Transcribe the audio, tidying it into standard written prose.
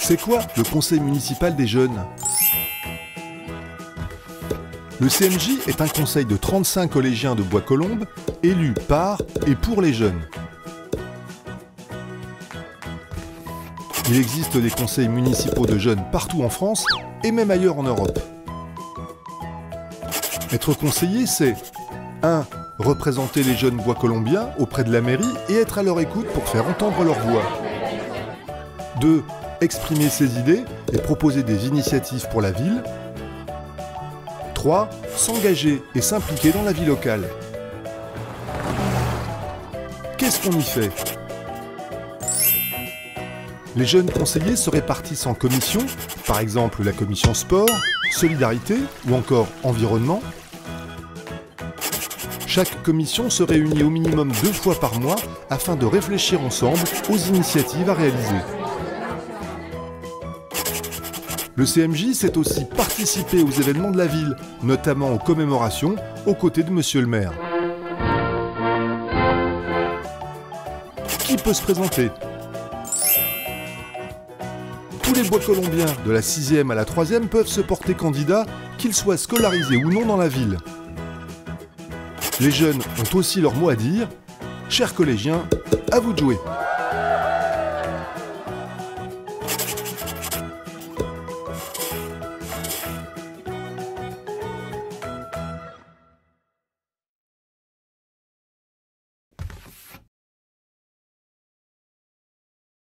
C'est quoi le conseil municipal des jeunes? Le CMJ est un conseil de 35 collégiens de Bois-Colombes, élus par et pour les jeunes. Il existe des conseils municipaux de jeunes partout en France et même ailleurs en Europe. Être conseiller, c'est 1. Représenter les jeunes bois-colombiens auprès de la mairie et être à leur écoute pour faire entendre leur voix. 2. Exprimer ses idées et proposer des initiatives pour la ville. 3. S'engager et s'impliquer dans la vie locale. Qu'est-ce qu'on y fait? Les jeunes conseillers se répartissent en commissions, par exemple la commission sport, solidarité ou encore environnement. Chaque commission se réunit au minimum 2 fois par mois afin de réfléchir ensemble aux initiatives à réaliser. Le CMJ, c'est aussi participer aux événements de la ville, notamment aux commémorations, aux côtés de Monsieur le maire. Qui peut se présenter? Tous les bois-colombiens, de la 6e à la 3e, peuvent se porter candidats, qu'ils soient scolarisés ou non dans la ville. Les jeunes ont aussi leur mot à dire. Chers collégiens, à vous de jouer!